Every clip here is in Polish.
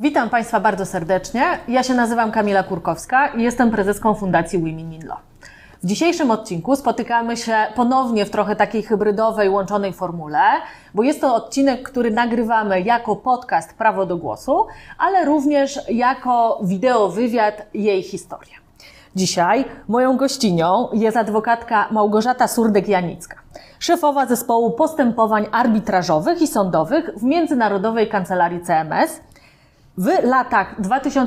Witam Państwa bardzo serdecznie. Ja się nazywam Kamila Kurkowska i jestem prezeską Fundacji Women in Law. W dzisiejszym odcinku spotykamy się ponownie w trochę takiej hybrydowej, łączonej formule, bo jest to odcinek, który nagrywamy jako podcast Prawo do Głosu, ale również jako wideo wywiad jej historię. Dzisiaj moją gościnią jest adwokatka Małgorzata Surdek-Janicka, szefowa zespołu postępowań arbitrażowych i sądowych w Międzynarodowej Kancelarii CMS. W latach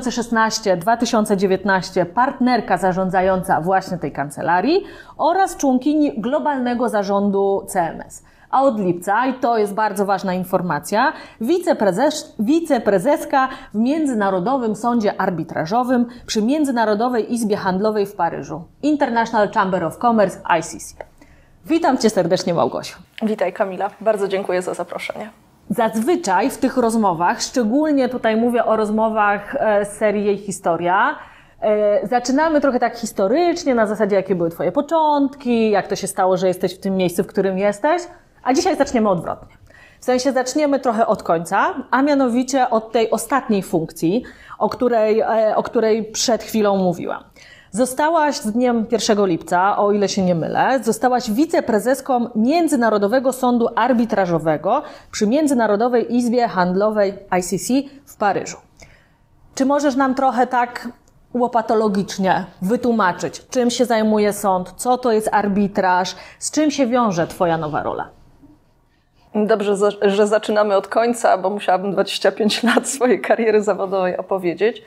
2016-2019 partnerka zarządzająca właśnie tej kancelarii oraz członkini globalnego zarządu CMS. A od lipca, i to jest bardzo ważna informacja, wiceprezeska w Międzynarodowym Sądzie Arbitrażowym przy Międzynarodowej Izbie Handlowej w Paryżu, International Chamber of Commerce, ICC. Witam Cię serdecznie, Małgosiu. Witaj, Kamila. Bardzo dziękuję za zaproszenie. Zazwyczaj w tych rozmowach, szczególnie tutaj mówię o rozmowach z serii Jej Historia, zaczynamy trochę tak historycznie, na zasadzie jakie były Twoje początki, jak to się stało, że jesteś w tym miejscu, w którym jesteś, a dzisiaj zaczniemy odwrotnie. W sensie zaczniemy trochę od końca, a mianowicie od tej ostatniej funkcji, o której przed chwilą mówiłam. Zostałaś z dniem 1 lipca, o ile się nie mylę, zostałaś wiceprezeską Międzynarodowego Sądu Arbitrażowego przy Międzynarodowej Izbie Handlowej ICC w Paryżu. Czy możesz nam trochę tak łopatologicznie wytłumaczyć, czym się zajmuje sąd, co to jest arbitraż, z czym się wiąże Twoja nowa rola? Dobrze, że zaczynamy od końca, bo musiałabym 25 lat swojej kariery zawodowej opowiedzieć.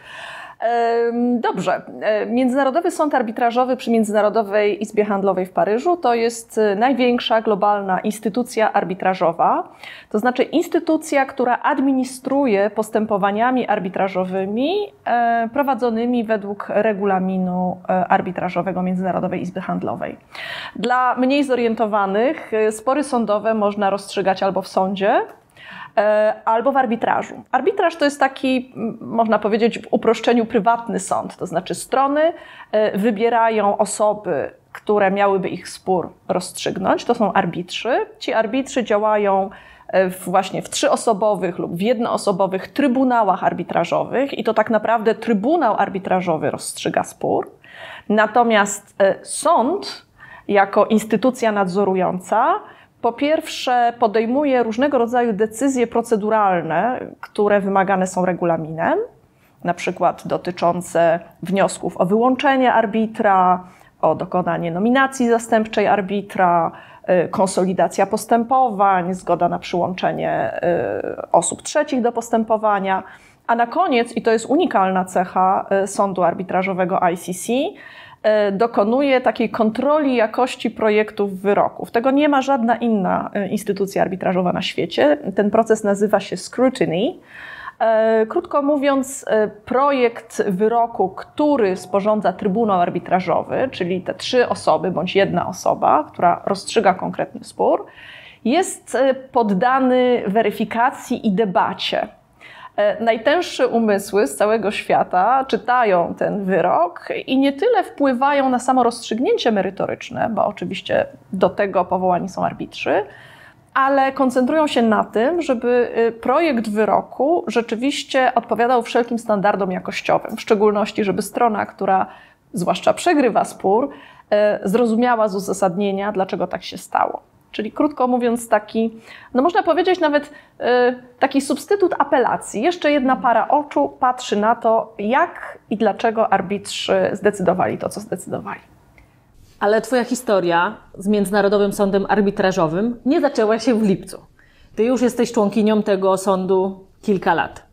Dobrze. Międzynarodowy Sąd Arbitrażowy przy Międzynarodowej Izbie Handlowej w Paryżu to jest największa globalna instytucja arbitrażowa, to znaczy instytucja, która administruje postępowaniami arbitrażowymi prowadzonymi według regulaminu arbitrażowego Międzynarodowej Izby Handlowej. Dla mniej zorientowanych spory sądowe można rozstrzygać albo w sądzie, albo w arbitrażu. Arbitraż to jest taki, można powiedzieć w uproszczeniu, prywatny sąd, to znaczy strony wybierają osoby, które miałyby ich spór rozstrzygnąć, to są arbitrzy. Ci arbitrzy działają właśnie w trzyosobowych lub w jednoosobowych trybunałach arbitrażowych i to tak naprawdę trybunał arbitrażowy rozstrzyga spór. Natomiast sąd jako instytucja nadzorująca po pierwsze podejmuje różnego rodzaju decyzje proceduralne, które wymagane są regulaminem, na przykład dotyczące wniosków o wyłączenie arbitra, o dokonanie nominacji zastępczej arbitra, konsolidacja postępowań, zgoda na przyłączenie osób trzecich do postępowania, a na koniec, i to jest unikalna cecha sądu arbitrażowego ICC, dokonuje takiej kontroli jakości projektów wyroków. Tego nie ma żadna inna instytucja arbitrażowa na świecie. Ten proces nazywa się scrutiny. Krótko mówiąc, projekt wyroku, który sporządza Trybunał Arbitrażowy, czyli te 3 osoby bądź jedna osoba, która rozstrzyga konkretny spór, jest poddany weryfikacji i debacie. Najtęższe umysły z całego świata czytają ten wyrok i nie tyle wpływają na samo rozstrzygnięcie merytoryczne, bo oczywiście do tego powołani są arbitrzy, ale koncentrują się na tym, żeby projekt wyroku rzeczywiście odpowiadał wszelkim standardom jakościowym, w szczególności, żeby strona, która zwłaszcza przegrywa spór, zrozumiała z uzasadnienia, dlaczego tak się stało. Czyli krótko mówiąc taki, no można powiedzieć nawet taki substytut apelacji. Jeszcze jedna para oczu patrzy na to, jak i dlaczego arbitrzy zdecydowali to, co zdecydowali. Ale Twoja historia z Międzynarodowym Sądem Arbitrażowym nie zaczęła się w lipcu. Ty już jesteś członkinią tego sądu kilka lat.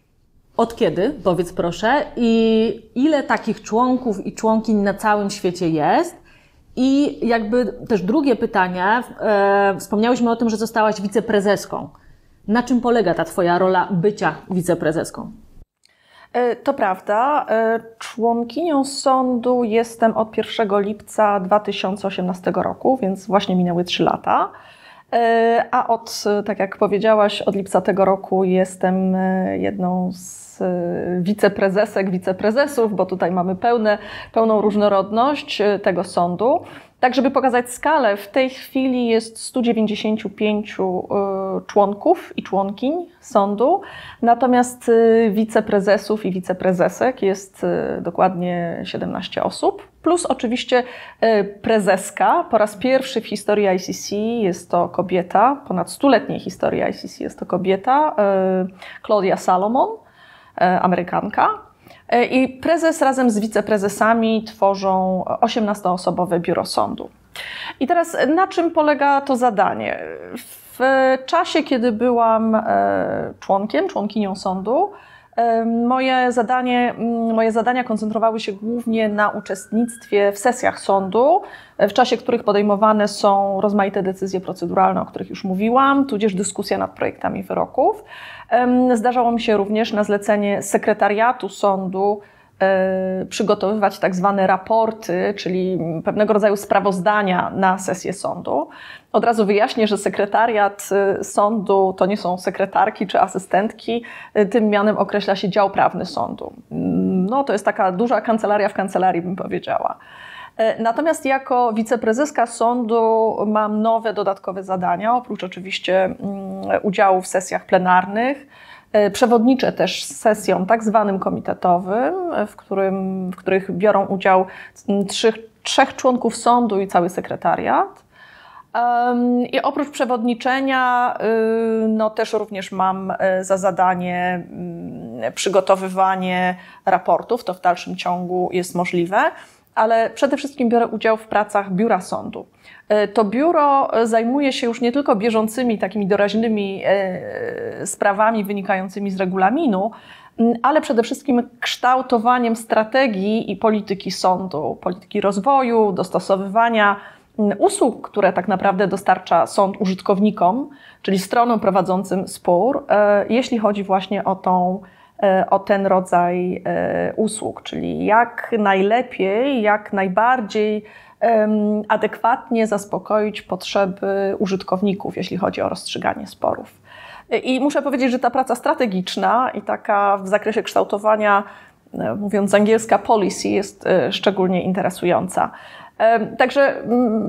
Od kiedy, powiedz proszę, i ile takich członków i członkiń na całym świecie jest? I jakby też drugie pytanie, wspomniałyśmy o tym, że zostałaś wiceprezeską. Na czym polega ta Twoja rola bycia wiceprezeską? To prawda. Członkinią sądu jestem od 1 lipca 2018 roku, więc właśnie minęły 3 lata. A tak jak powiedziałaś, od lipca tego roku jestem jedną z wiceprezesek, wiceprezesów, bo tutaj mamy pełną różnorodność tego sądu. Tak, żeby pokazać skalę, w tej chwili jest 195 członków i członkiń sądu, natomiast wiceprezesów i wiceprezesek jest dokładnie 17 osób, plus oczywiście prezeska. Po raz pierwszy w historii ICC jest to kobieta, ponad 100-letniej historii ICC jest to kobieta, Claudia Salomon, Amerykanka. I prezes razem z wiceprezesami tworzą 18-osobowe biuro sądu. I teraz na czym polega to zadanie? W czasie, kiedy byłam członkinią sądu, moje zadania koncentrowały się głównie na uczestnictwie w sesjach sądu, w czasie których podejmowane są rozmaite decyzje proceduralne, o których już mówiłam, tudzież dyskusja nad projektami wyroków. Zdarzało mi się również na zlecenie sekretariatu sądu przygotowywać tak zwane raporty, czyli pewnego rodzaju sprawozdania na sesję sądu. Od razu wyjaśnię, że sekretariat sądu to nie są sekretarki czy asystentki, tym mianem określa się dział prawny sądu. No, to jest taka duża kancelaria w kancelarii, bym powiedziała. Natomiast jako wiceprezeska sądu mam nowe, dodatkowe zadania, oprócz oczywiście udziału w sesjach plenarnych. Przewodniczę też sesjom tak zwanym komitetowym, w których biorą udział trzech członków sądu i cały sekretariat. I oprócz przewodniczenia no też również mam za zadanie przygotowywanie raportów, to w dalszym ciągu jest możliwe, ale przede wszystkim biorę udział w pracach biura sądu. To biuro zajmuje się już nie tylko bieżącymi, takimi doraźnymi sprawami wynikającymi z regulaminu, ale przede wszystkim kształtowaniem strategii i polityki sądu, polityki rozwoju, dostosowywania usług, które tak naprawdę dostarcza sąd użytkownikom, czyli stronom prowadzącym spór, jeśli chodzi właśnie o ten rodzaj usług, czyli jak najlepiej, jak najbardziej adekwatnie zaspokoić potrzeby użytkowników, jeśli chodzi o rozstrzyganie sporów. I muszę powiedzieć, że ta praca strategiczna i taka w zakresie kształtowania, mówiąc z angielska, policy jest szczególnie interesująca. Także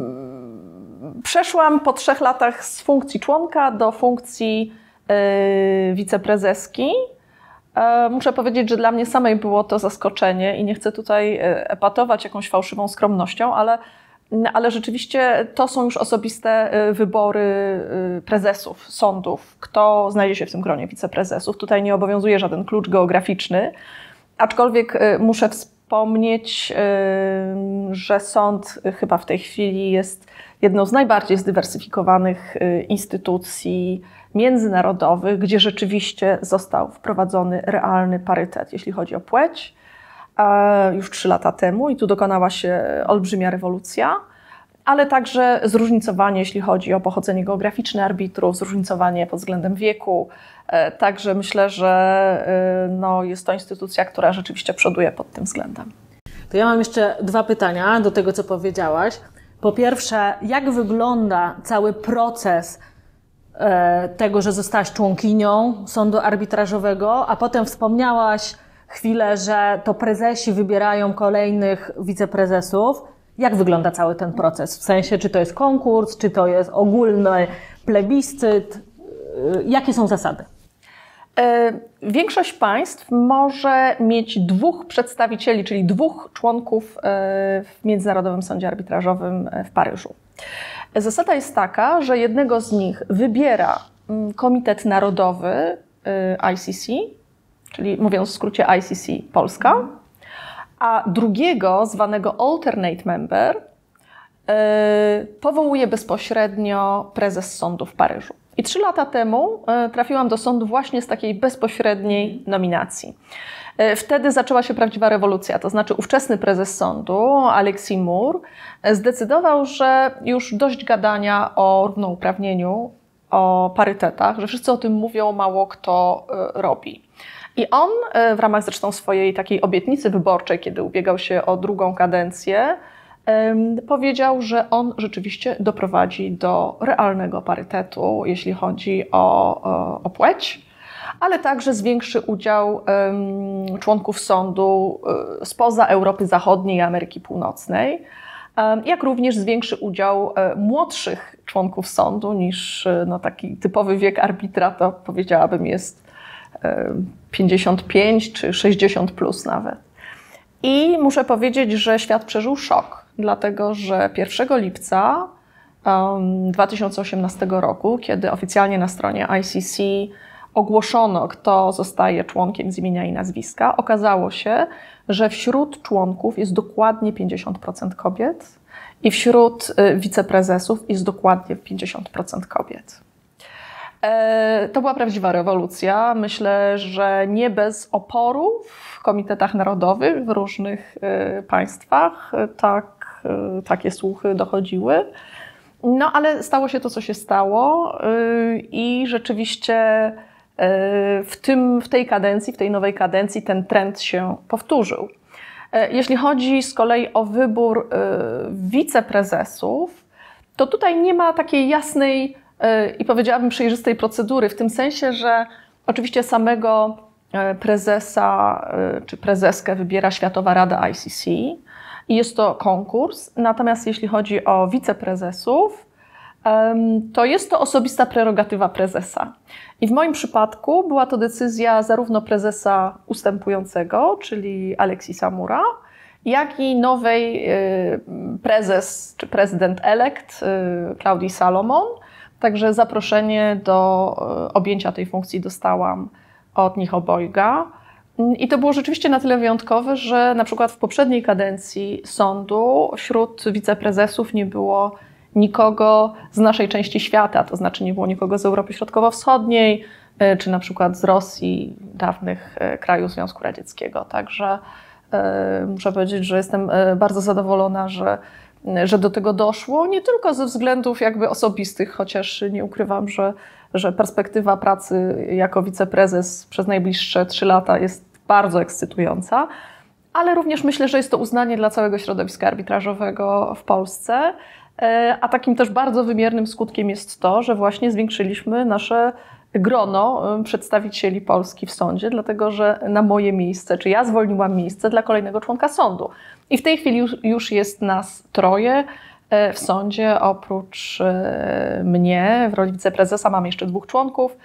przeszłam po 3 latach z funkcji członka do funkcji wiceprezeski. Muszę powiedzieć, że dla mnie samej było to zaskoczenie i nie chcę tutaj epatować jakąś fałszywą skromnością, ale rzeczywiście to są już osobiste wybory prezesów sądów. Kto znajdzie się w tym gronie wiceprezesów? Tutaj nie obowiązuje żaden klucz geograficzny, aczkolwiek muszę wspomnieć, że sąd chyba w tej chwili jest jedną z najbardziej zdywersyfikowanych instytucji międzynarodowych, gdzie rzeczywiście został wprowadzony realny parytet, jeśli chodzi o płeć, już 3 lata temu i tu dokonała się olbrzymia rewolucja, ale także zróżnicowanie, jeśli chodzi o pochodzenie geograficzne arbitrów, zróżnicowanie pod względem wieku. Także myślę, że no, jest to instytucja, która rzeczywiście przoduje pod tym względem. To ja mam jeszcze 2 pytania do tego, co powiedziałaś. Po pierwsze, jak wygląda cały proces tego, że zostałaś członkinią sądu arbitrażowego, a potem wspomniałaś chwilę, że to prezesi wybierają kolejnych wiceprezesów. Jak wygląda cały ten proces? W sensie, czy to jest konkurs, czy to jest ogólny plebiscyt? Jakie są zasady? Większość państw może mieć 2 przedstawicieli, czyli 2 członków w Międzynarodowym Sądzie Arbitrażowym w Paryżu. Zasada jest taka, że jednego z nich wybiera Komitet Narodowy ICC, czyli mówiąc w skrócie ICC Polska, a drugiego, zwanego alternate member, powołuje bezpośrednio prezes sądu w Paryżu. I 3 lata temu trafiłam do sądu właśnie z takiej bezpośredniej nominacji. Wtedy zaczęła się prawdziwa rewolucja, to znaczy ówczesny prezes sądu, Alexis Moore, zdecydował, że już dość gadania o równouprawnieniu, o parytetach, że wszyscy o tym mówią, mało kto robi. I on w ramach zresztą swojej takiej obietnicy wyborczej, kiedy ubiegał się o 2. kadencję, powiedział, że on rzeczywiście doprowadzi do realnego parytetu, jeśli chodzi o płeć, ale także zwiększy udział członków sądu spoza Europy Zachodniej i Ameryki Północnej. jak również zwiększy udział młodszych członków sądu niż taki typowy wiek arbitra, to powiedziałabym jest 55 czy 60 plus nawet. I muszę powiedzieć, że świat przeżył szok, dlatego że 1 lipca 2018 roku, kiedy oficjalnie na stronie ICC ogłoszono, kto zostaje członkiem z imienia i nazwiska, okazało się, że wśród członków jest dokładnie 50% kobiet i wśród wiceprezesów jest dokładnie 50% kobiet. To była prawdziwa rewolucja. Myślę, że nie bez oporu w komitetach narodowych w różnych państwach takie słuchy dochodziły. No ale stało się to, co się stało i rzeczywiście w tej kadencji, w tej nowej kadencji ten trend się powtórzył. Jeśli chodzi z kolei o wybór wiceprezesów, to tutaj nie ma takiej jasnej i powiedziałabym przejrzystej procedury, w tym sensie, że oczywiście samego prezesa czy prezeskę wybiera Światowa Rada ICC i jest to konkurs, natomiast jeśli chodzi o wiceprezesów, to jest to osobista prerogatywa prezesa. I w moim przypadku była to decyzja zarówno prezesa ustępującego, czyli Alexisa Mura, jak i nowej prezes czy prezydent-elekt Claudii Salomon. Także zaproszenie do objęcia tej funkcji dostałam od nich obojga. I to było rzeczywiście na tyle wyjątkowe, że na przykład w poprzedniej kadencji sądu wśród wiceprezesów nie było nikogo z naszej części świata, to znaczy nie było nikogo z Europy Środkowo-Wschodniej, czy na przykład z Rosji, dawnych krajów Związku Radzieckiego. Także muszę powiedzieć, że jestem bardzo zadowolona, że do tego doszło, nie tylko ze względów jakby osobistych, chociaż nie ukrywam, że perspektywa pracy jako wiceprezes przez najbliższe 3 lata jest bardzo ekscytująca, ale również myślę, że jest to uznanie dla całego środowiska arbitrażowego w Polsce, a takim też bardzo wymiernym skutkiem jest to, że właśnie zwiększyliśmy nasze grono przedstawicieli Polski w sądzie, dlatego że na moje miejsce, czy ja zwolniłam miejsce dla kolejnego członka sądu. I w tej chwili już jest nas 3 w sądzie, oprócz mnie w roli wiceprezesa mamy jeszcze 2 członków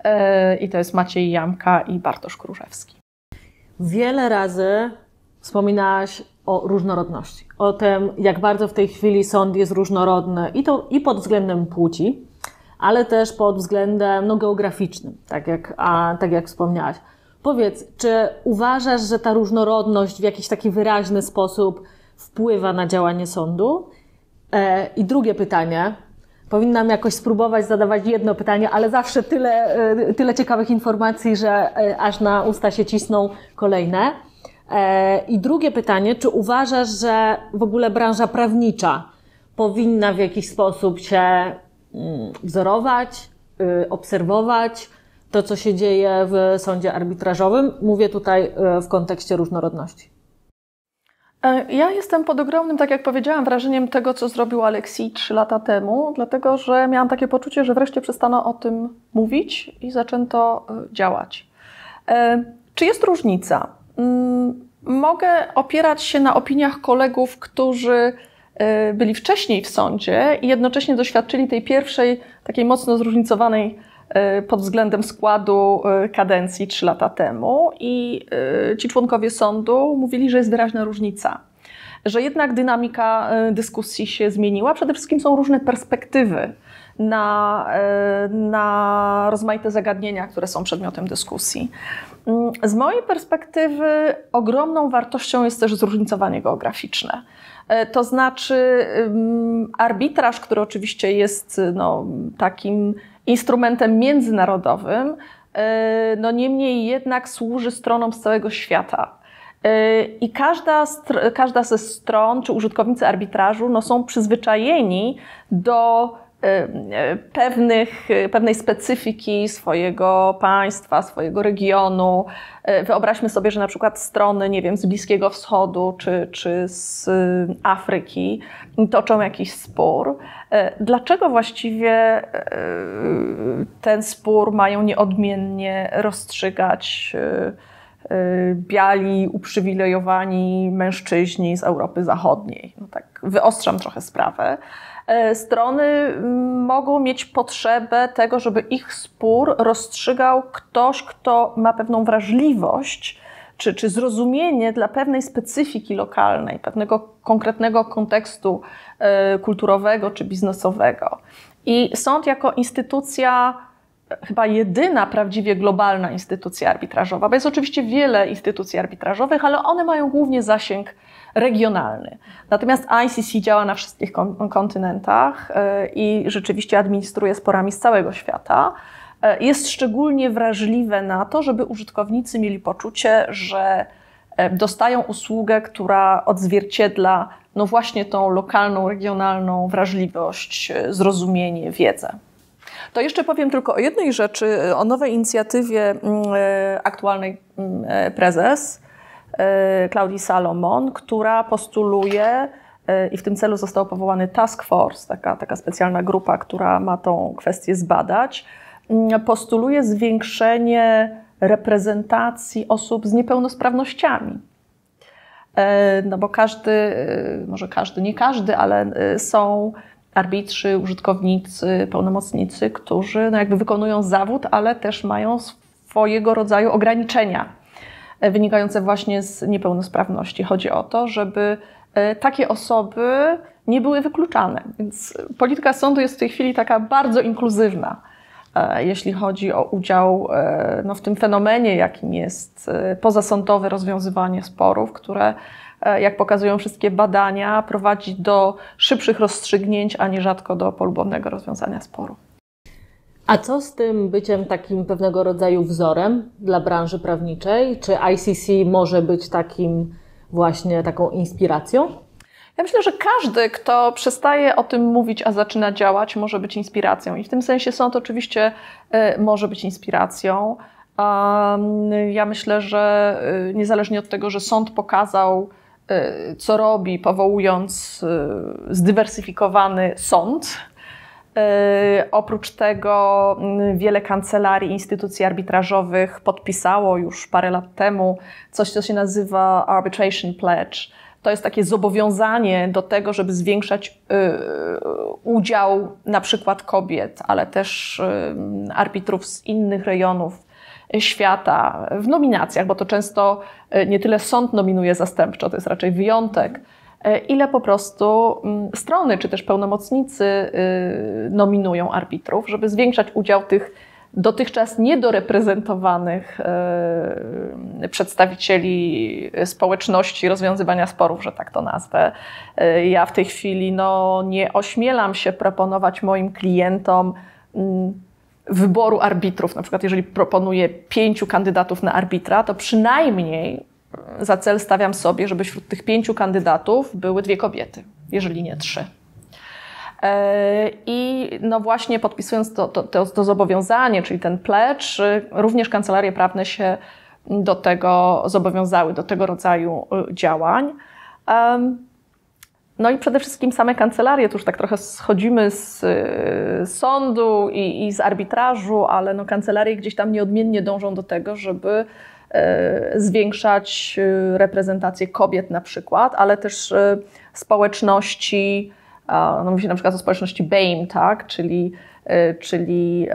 i to jest Maciej Jamka i Bartosz Kruszewski. Wiele razy wspominałaś o różnorodności, o tym, jak bardzo w tej chwili sąd jest różnorodny i pod względem płci, ale też pod względem geograficznym, tak jak wspomniałaś. Powiedz, czy uważasz, że ta różnorodność w jakiś taki wyraźny sposób wpływa na działanie sądu? I drugie pytanie, powinnam jakoś spróbować zadawać jedno pytanie, ale zawsze tyle ciekawych informacji, że aż na usta się cisną kolejne. I drugie pytanie, czy uważasz, że w ogóle branża prawnicza powinna w jakiś sposób się wzorować, obserwować to, co się dzieje w sądzie arbitrażowym? Mówię tutaj w kontekście różnorodności. Ja jestem pod ogromnym, tak jak powiedziałam, wrażeniem tego, co zrobił Aleksiej 3 lata temu, dlatego że miałam takie poczucie, że wreszcie przestano o tym mówić i zaczęto działać. Czy jest różnica? Mogę opierać się na opiniach kolegów, którzy byli wcześniej w sądzie i jednocześnie doświadczyli tej pierwszej, takiej mocno zróżnicowanej pod względem składu kadencji 3 lata temu i ci członkowie sądu mówili, że jest wyraźna różnica, że jednak dynamika dyskusji się zmieniła. Przede wszystkim są różne perspektywy na rozmaite zagadnienia, które są przedmiotem dyskusji. Z mojej perspektywy ogromną wartością jest też zróżnicowanie geograficzne. To znaczy arbitraż, który oczywiście jest takim instrumentem międzynarodowym, niemniej jednak służy stronom z całego świata. I każda ze stron, czy użytkownicy arbitrażu, są przyzwyczajeni do pewnej specyfiki swojego państwa, swojego regionu. Wyobraźmy sobie, że na przykład strony, nie wiem, z Bliskiego Wschodu czy z Afryki toczą jakiś spór. Dlaczego właściwie ten spór mają nieodmiennie rozstrzygać biali, uprzywilejowani mężczyźni z Europy Zachodniej. No tak wyostrzam trochę sprawę. Strony mogą mieć potrzebę tego, żeby ich spór rozstrzygał ktoś, kto ma pewną wrażliwość czy zrozumienie dla pewnej specyfiki lokalnej, pewnego konkretnego kontekstu kulturowego czy biznesowego. I sąd jako instytucja, chyba jedyna prawdziwie globalna instytucja arbitrażowa, bo jest oczywiście wiele instytucji arbitrażowych, ale one mają głównie zasięg regionalny. Natomiast ICC działa na wszystkich kontynentach i rzeczywiście administruje sporami z całego świata. Jest szczególnie wrażliwe na to, żeby użytkownicy mieli poczucie, że dostają usługę, która odzwierciedla no właśnie tą lokalną, regionalną wrażliwość, zrozumienie, wiedzę. To jeszcze powiem tylko o jednej rzeczy, o nowej inicjatywie aktualnej prezes Claudii Salomon, która postuluje, i w tym celu został powołany Task Force, taka specjalna grupa, która ma tą kwestię zbadać, postuluje zwiększenie reprezentacji osób z niepełnosprawnościami. No bo nie każdy, ale są arbitrzy, użytkownicy, pełnomocnicy, którzy no jakby wykonują zawód, ale też mają swojego rodzaju ograniczenia wynikające właśnie z niepełnosprawności. Chodzi o to, żeby takie osoby nie były wykluczane. Więc polityka sądu jest w tej chwili taka bardzo inkluzywna, jeśli chodzi o udział no, w tym fenomenie, jakim jest pozasądowe rozwiązywanie sporów, które, jak pokazują wszystkie badania, prowadzi do szybszych rozstrzygnięć, a nierzadko do polubownego rozwiązania sporu. A co z tym byciem takim pewnego rodzaju wzorem dla branży prawniczej? Czy ICC może być taką inspiracją? Ja myślę, że każdy, kto przestaje o tym mówić, a zaczyna działać, może być inspiracją. I w tym sensie sąd oczywiście może być inspiracją. Ja myślę, że niezależnie od tego, że sąd pokazał, co robi, powołując zdywersyfikowany sąd, oprócz tego wiele kancelarii, instytucji arbitrażowych podpisało już parę lat temu coś, co się nazywa Arbitration Pledge. To jest takie zobowiązanie do tego, żeby zwiększać udział na przykład kobiet, ale też arbitrów z innych rejonów świata w nominacjach, bo to często nie tyle sąd nominuje zastępczo, to jest raczej wyjątek, ile po prostu strony czy też pełnomocnicy nominują arbitrów, żeby zwiększać udział tych dotychczas niedoreprezentowanych przedstawicieli społeczności rozwiązywania sporów, że tak to nazwę. Ja w tej chwili nie ośmielam się proponować moim klientom wyboru arbitrów. Na przykład jeżeli proponuję 5 kandydatów na arbitra, to przynajmniej za cel stawiam sobie, żeby wśród tych 5 kandydatów były 2 kobiety, jeżeli nie 3. I no właśnie podpisując to zobowiązanie, czyli ten pledge, również kancelarie prawne się do tego zobowiązały, do tego rodzaju działań. No i przede wszystkim same kancelarie, tu już tak trochę schodzimy z sądu i z arbitrażu, ale no kancelarie gdzieś tam nieodmiennie dążą do tego, żeby zwiększać reprezentację kobiet na przykład, ale też społeczności, no myślę na przykład o społeczności BAME, tak? czyli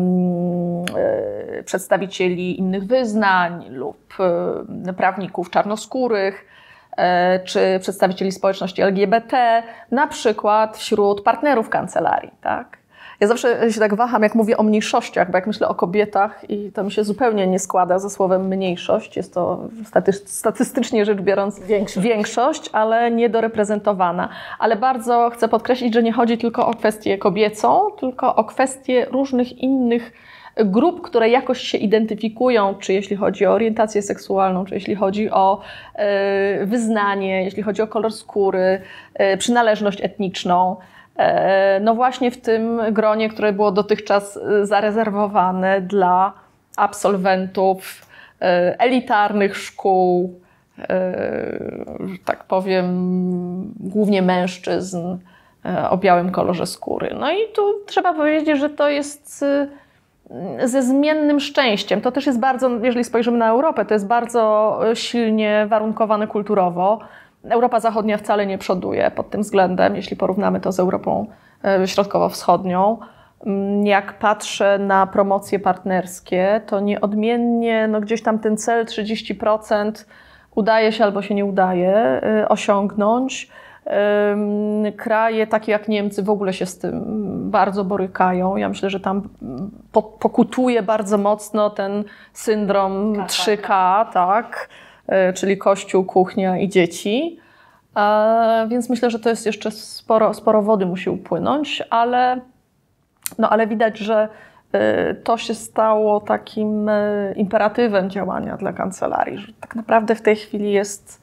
przedstawicieli innych wyznań lub prawników czarnoskórych, czy przedstawicieli społeczności LGBT, na przykład wśród partnerów kancelarii, tak? Ja zawsze się tak waham, jak mówię o mniejszościach, bo jak myślę o kobietach, i to mi się zupełnie nie składa ze słowem mniejszość, jest to statystycznie rzecz biorąc większość, ale niedoreprezentowana. Ale bardzo chcę podkreślić, że nie chodzi tylko o kwestię kobiecą, tylko o kwestię różnych innych grup, które jakoś się identyfikują, czy jeśli chodzi o orientację seksualną, czy jeśli chodzi o wyznanie, jeśli chodzi o kolor skóry, przynależność etniczną. No właśnie w tym gronie, które było dotychczas zarezerwowane dla absolwentów elitarnych szkół, że tak powiem, głównie mężczyzn o białym kolorze skóry. No i tu trzeba powiedzieć, że to jest ze zmiennym szczęściem. To też jest bardzo, jeżeli spojrzymy na Europę, to jest bardzo silnie warunkowane kulturowo. Europa Zachodnia wcale nie przoduje pod tym względem, jeśli porównamy to z Europą Środkowo-Wschodnią. Jak patrzę na promocje partnerskie, to nieodmiennie gdzieś tam ten cel 30% udaje się albo się nie udaje osiągnąć. Kraje takie jak Niemcy w ogóle się z tym bardzo borykają. Ja myślę, że tam pokutuje bardzo mocno ten syndrom 3K, tak? Czyli Kościół, kuchnia i dzieci. Więc myślę, że to jest jeszcze sporo wody musi upłynąć, ale widać, że to się stało takim imperatywem działania dla kancelarii, że tak naprawdę w tej chwili jest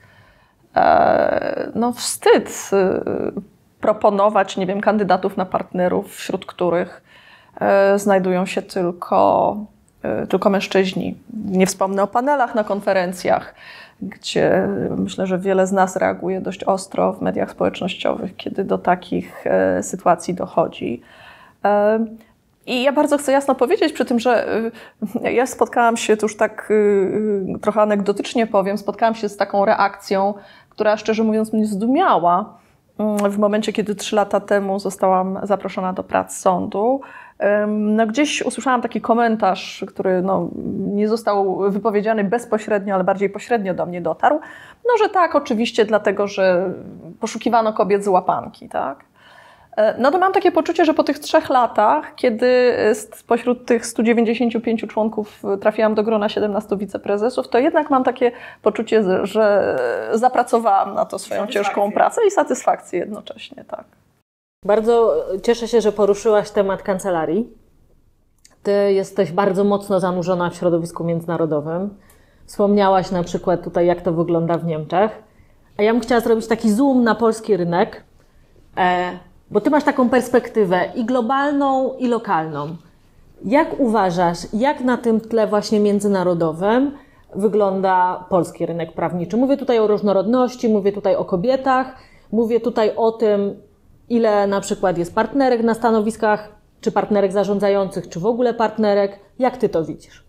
wstyd proponować, nie wiem, kandydatów na partnerów, wśród których znajdują się tylko mężczyźni. Nie wspomnę o panelach na konferencjach, gdzie myślę, że wiele z nas reaguje dość ostro w mediach społecznościowych, kiedy do takich sytuacji dochodzi. I ja bardzo chcę jasno powiedzieć przy tym, że ja spotkałam się, to już tak trochę anegdotycznie powiem, spotkałam się z taką reakcją, która szczerze mówiąc mnie zdumiała w momencie, kiedy 3 lata temu zostałam zaproszona do prac sądu. Gdzieś usłyszałam taki komentarz, który nie został wypowiedziany bezpośrednio, ale bardziej pośrednio do mnie dotarł, że tak, oczywiście dlatego, że poszukiwano kobiet z łapanki, tak? To mam takie poczucie, że po tych 3 latach, kiedy spośród tych 195 członków trafiłam do grona 17 wiceprezesów, to jednak mam takie poczucie, że zapracowałam na to swoją ciężką pracę i satysfakcję jednocześnie, tak. Bardzo cieszę się, że poruszyłaś temat kancelarii. Ty jesteś bardzo mocno zanurzona w środowisku międzynarodowym. Wspomniałaś na przykład tutaj, jak to wygląda w Niemczech. A ja bym chciała zrobić taki zoom na polski rynek, bo ty masz taką perspektywę i globalną, i lokalną. Jak uważasz, jak na tym tle właśnie międzynarodowym wygląda polski rynek prawniczy? Mówię tutaj o różnorodności, mówię tutaj o kobietach, mówię tutaj o tym, ile na przykład jest partnerek na stanowiskach, czy partnerek zarządzających, czy w ogóle partnerek. Jak ty to widzisz?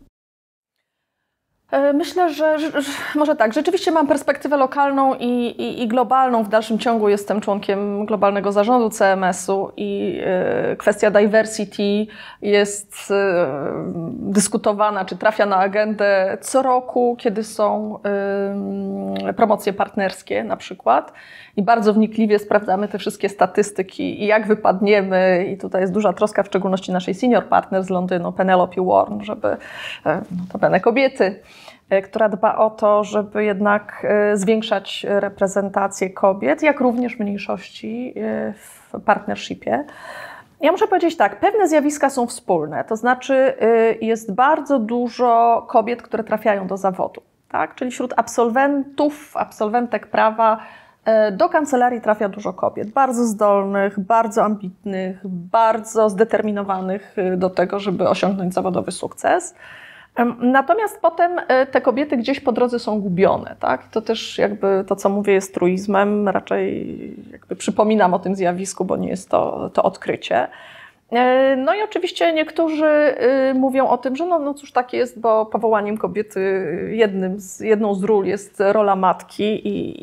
Myślę, że może tak, rzeczywiście mam perspektywę lokalną i globalną. W dalszym ciągu jestem członkiem globalnego zarządu CMS-u i kwestia diversity jest dyskutowana, czy trafia na agendę co roku, kiedy są promocje partnerskie na przykład. I bardzo wnikliwie sprawdzamy te wszystkie statystyki i jak wypadniemy. I tutaj jest duża troska, w szczególności naszej senior partner z Londynu, Penelope Warren, żeby notabene kobiety, która dba o to, żeby jednak zwiększać reprezentację kobiet, jak również mniejszości w partnershipie. Ja muszę powiedzieć tak, pewne zjawiska są wspólne, to znaczy jest bardzo dużo kobiet, które trafiają do zawodu, tak? Czyli wśród absolwentek prawa do kancelarii trafia dużo kobiet, bardzo zdolnych, bardzo ambitnych, bardzo zdeterminowanych do tego, żeby osiągnąć zawodowy sukces. Natomiast potem te kobiety gdzieś po drodze są gubione, tak? To też jakby to, co mówię, jest truizmem, raczej jakby przypominam o tym zjawisku, bo nie jest to odkrycie. No i oczywiście niektórzy mówią o tym, że no cóż, tak jest, bo powołaniem kobiety jedną z ról jest rola matki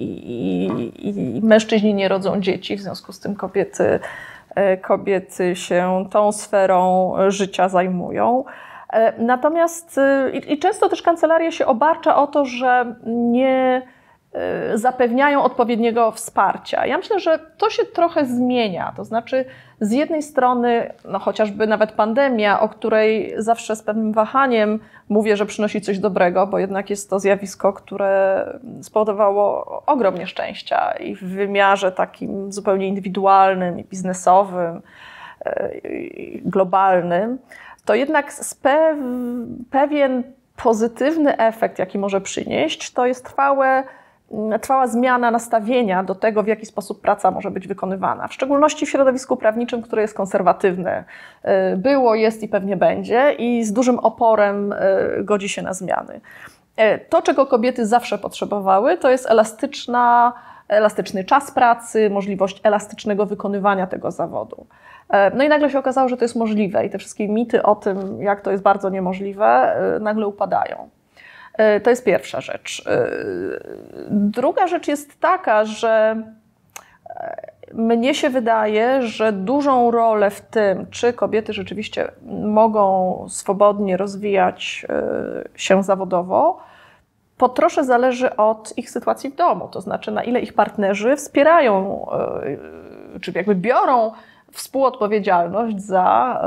i mężczyźni nie rodzą dzieci, w związku z tym kobiety się tą sferą życia zajmują. Natomiast i często też kancelaria się obarcza o to, że nie zapewniają odpowiedniego wsparcia. Ja myślę, że to się trochę zmienia. To znaczy z jednej strony chociażby nawet pandemia, o której zawsze z pewnym wahaniem mówię, że przynosi coś dobrego, bo jednak jest to zjawisko, które spowodowało ogrom nieszczęścia i w wymiarze takim zupełnie indywidualnym i biznesowym, i globalnym, to jednak pewien pozytywny efekt, jaki może przynieść, to jest trwała zmiana nastawienia do tego, w jaki sposób praca może być wykonywana. W szczególności w środowisku prawniczym, które jest konserwatywne. Było, jest i pewnie będzie i z dużym oporem godzi się na zmiany. To, czego kobiety zawsze potrzebowały, to jest elastyczny czas pracy, możliwość elastycznego wykonywania tego zawodu. No i nagle się okazało, że to jest możliwe i te wszystkie mity o tym, jak to jest bardzo niemożliwe, nagle upadają. To jest pierwsza rzecz. Druga rzecz jest taka, że mnie się wydaje, że dużą rolę w tym, czy kobiety rzeczywiście mogą swobodnie rozwijać się zawodowo, po trosze zależy od ich sytuacji w domu. To znaczy, na ile ich partnerzy wspierają, czy jakby biorą współodpowiedzialność za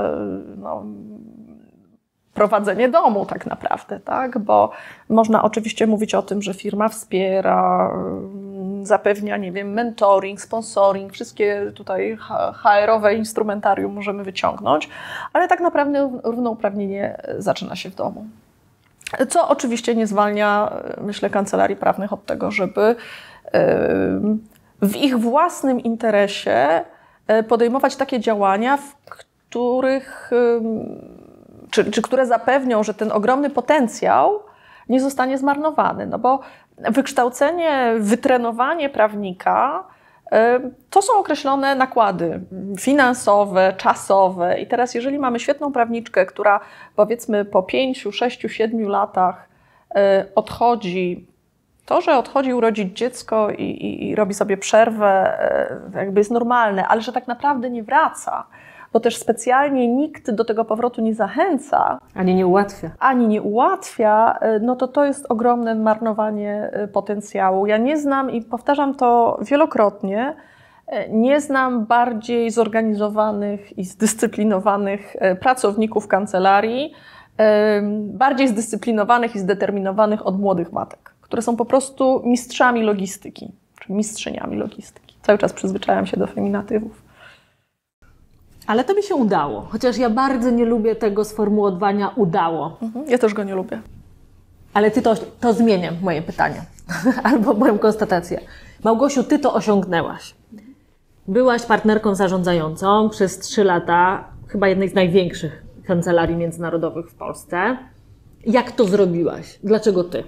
prowadzenie domu tak naprawdę, tak? Bo można oczywiście mówić o tym, że firma wspiera, zapewnia, nie wiem, mentoring, sponsoring, wszystkie tutaj HR-owe instrumentarium możemy wyciągnąć, ale tak naprawdę równouprawnienie zaczyna się w domu. Co oczywiście nie zwalnia, myślę, kancelarii prawnych od tego, żeby w ich własnym interesie podejmować takie działania, w których czy które zapewnią, że ten ogromny potencjał nie zostanie zmarnowany. No bo wykształcenie, wytrenowanie prawnika to są określone nakłady finansowe, czasowe. I teraz jeżeli mamy świetną prawniczkę, która powiedzmy po 5, 6, 7 latach odchodzi, to, że odchodzi urodzić dziecko i robi sobie przerwę, jakby jest normalne, ale że tak naprawdę nie wraca, bo też specjalnie nikt do tego powrotu nie zachęca. Ani nie ułatwia, no to jest ogromne marnowanie potencjału. Ja nie znam, i powtarzam to wielokrotnie, nie znam bardziej zorganizowanych i zdyscyplinowanych pracowników kancelarii, bardziej zdyscyplinowanych i zdeterminowanych od młodych matek, które są po prostu mistrzami logistyki, czy mistrzyniami logistyki. Cały czas przyzwyczajam się do feminatywów. Ale to mi się udało, chociaż ja bardzo nie lubię tego sformułowania udało. Ja też go nie lubię. Ale to zmienię moje pytanie, albo moją konstatację. Małgosiu, ty to osiągnęłaś. Byłaś partnerką zarządzającą przez 3 lata, chyba jednej z największych kancelarii międzynarodowych w Polsce. Jak to zrobiłaś? Dlaczego ty?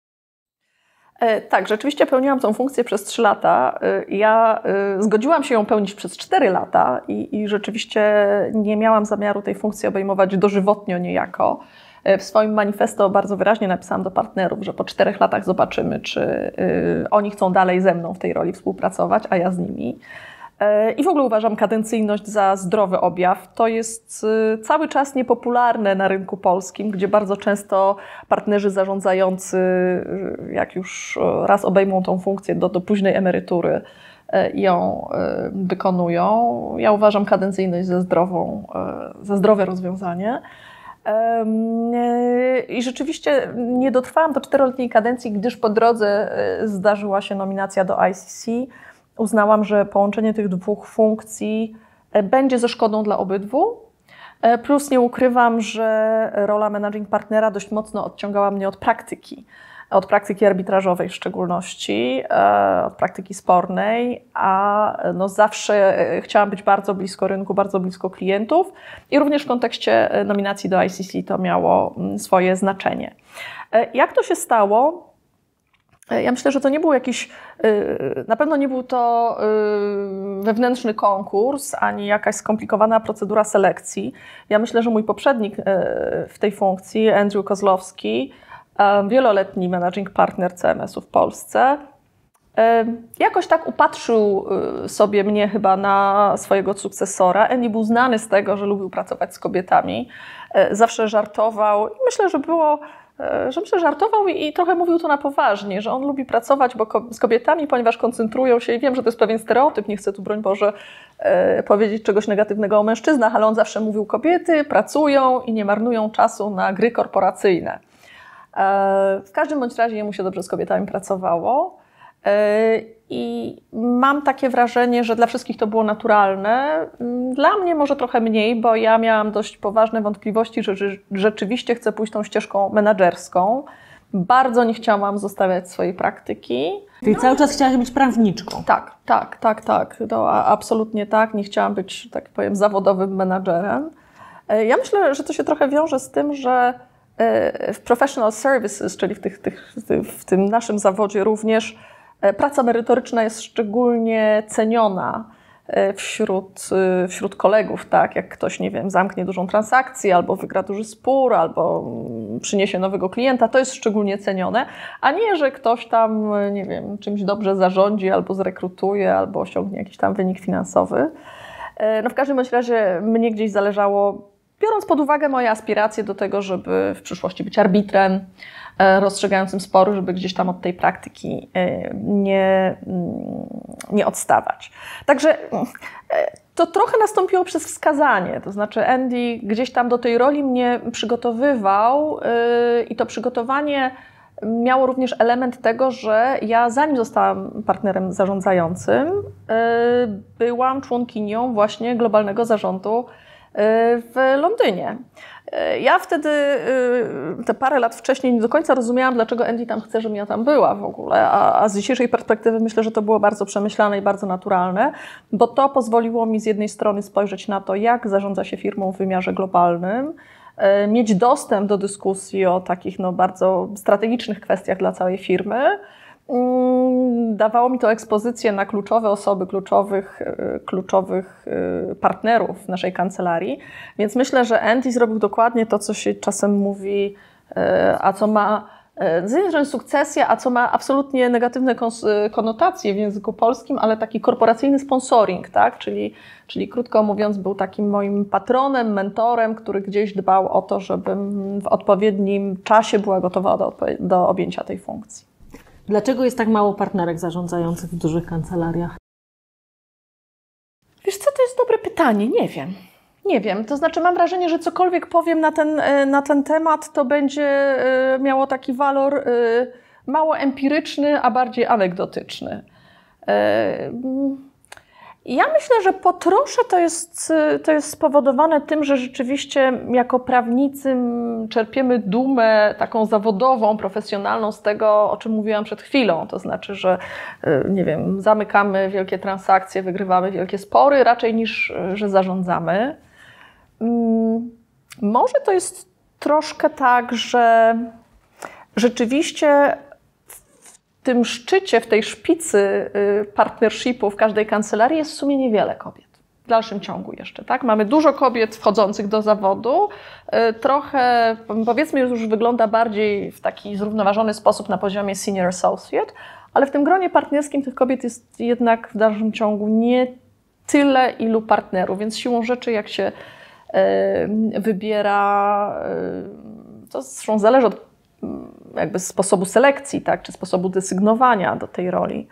Tak, rzeczywiście pełniłam tą funkcję przez 3 lata. Ja zgodziłam się ją pełnić przez 4 lata i rzeczywiście nie miałam zamiaru tej funkcji obejmować dożywotnio niejako. W swoim manifesto bardzo wyraźnie napisałam do partnerów, że po 4 latach zobaczymy, czy oni chcą dalej ze mną w tej roli współpracować, a ja z nimi. I w ogóle uważam kadencyjność za zdrowy objaw. To jest cały czas niepopularne na rynku polskim, gdzie bardzo często partnerzy zarządzający, jak już raz obejmą tą funkcję do późnej emerytury, ją wykonują. Ja uważam kadencyjność za zdrowe rozwiązanie. I rzeczywiście nie dotrwałam do 4-letniej kadencji, gdyż po drodze zdarzyła się nominacja do ICC. Uznałam, że połączenie tych 2 funkcji będzie ze szkodą dla obydwu. Plus nie ukrywam, że rola managing partnera dość mocno odciągała mnie od praktyki arbitrażowej w szczególności, od praktyki spornej, a no zawsze chciałam być bardzo blisko rynku, bardzo blisko klientów i również w kontekście nominacji do ICC to miało swoje znaczenie. Jak to się stało? Ja myślę, że to nie był na pewno nie był to wewnętrzny konkurs, ani jakaś skomplikowana procedura selekcji. Ja myślę, że mój poprzednik w tej funkcji, Andrew Kozlowski, wieloletni managing partner CMS-u w Polsce, jakoś tak upatrzył sobie mnie chyba na swojego sukcesora. Andy był znany z tego, że lubił pracować z kobietami. Zawsze żartował i myślę, że żartował i trochę mówił to na poważnie, że on lubi pracować z kobietami, ponieważ koncentrują się, i wiem, że to jest pewien stereotyp, nie chcę tu, broń Boże, powiedzieć czegoś negatywnego o mężczyznach, ale on zawsze mówił, kobiety pracują i nie marnują czasu na gry korporacyjne. W każdym bądź razie jemu się dobrze z kobietami pracowało i mam takie wrażenie, że dla wszystkich to było naturalne. Dla mnie może trochę mniej, bo ja miałam dość poważne wątpliwości, że rzeczywiście chcę pójść tą ścieżką menadżerską. Bardzo nie chciałam zostawiać swojej praktyki. Czyli cały czas chciałaś być prawniczką. Tak. To absolutnie tak. Nie chciałam być, tak powiem, zawodowym menadżerem. Ja myślę, że to się trochę wiąże z tym, że w professional services, czyli w tym naszym zawodzie również, praca merytoryczna jest szczególnie ceniona. wśród kolegów, tak? Jak ktoś, nie wiem, zamknie dużą transakcję, albo wygra duży spór, albo przyniesie nowego klienta, to jest szczególnie cenione, a nie, że ktoś tam, nie wiem, czymś dobrze zarządzi, albo zrekrutuje, albo osiągnie jakiś tam wynik finansowy. No w każdym bądź razie mnie gdzieś zależało, biorąc pod uwagę moje aspiracje do tego, żeby w przyszłości być arbitrem, rozstrzygającym spory, żeby gdzieś tam od tej praktyki nie odstawać. Także to trochę nastąpiło przez wskazanie, to znaczy Andy gdzieś tam do tej roli mnie przygotowywał i to przygotowanie miało również element tego, że ja zanim zostałam partnerem zarządzającym, byłam członkinią właśnie globalnego zarządu w Londynie. Ja wtedy, te parę lat wcześniej, nie do końca rozumiałam, dlaczego Andy tam chce, żebym ja tam była w ogóle, a z dzisiejszej perspektywy myślę, że to było bardzo przemyślane i bardzo naturalne, bo to pozwoliło mi z jednej strony spojrzeć na to, jak zarządza się firmą w wymiarze globalnym, mieć dostęp do dyskusji o takich bardzo strategicznych kwestiach dla całej firmy. Dawało mi to ekspozycję na kluczowe osoby, kluczowych partnerów w naszej kancelarii, więc myślę, że Andy zrobił dokładnie to, co się czasem mówi, a co ma z jednej strony sukcesję, a co ma absolutnie negatywne konotacje w języku polskim, ale taki korporacyjny sponsoring, tak? Czyli krótko mówiąc był takim moim patronem, mentorem, który gdzieś dbał o to, żebym w odpowiednim czasie była gotowa do objęcia tej funkcji. Dlaczego jest tak mało partnerek zarządzających w dużych kancelariach? Wiesz co, to jest dobre pytanie, nie wiem. To znaczy mam wrażenie, że cokolwiek powiem na ten temat, to będzie miało taki walor mało empiryczny, a bardziej anegdotyczny. Ja myślę, że po trosze to jest spowodowane tym, że rzeczywiście jako prawnicy czerpiemy dumę taką zawodową, profesjonalną z tego, o czym mówiłam przed chwilą. To znaczy, że nie wiem, zamykamy wielkie transakcje, wygrywamy wielkie spory, raczej niż, że zarządzamy. Może to jest troszkę tak, że rzeczywiście w tym szczycie, w tej szpicy partnershipu w każdej kancelarii jest w sumie niewiele kobiet. W dalszym ciągu jeszcze, tak? Mamy dużo kobiet wchodzących do zawodu, trochę, powiedzmy, już wygląda bardziej w taki zrównoważony sposób na poziomie senior associate, ale w tym gronie partnerskim tych kobiet jest jednak w dalszym ciągu nie tyle, ilu partnerów, więc siłą rzeczy, jak się wybiera, to zresztą zależy od jakby sposobu selekcji, tak, czy sposobu desygnowania do tej roli,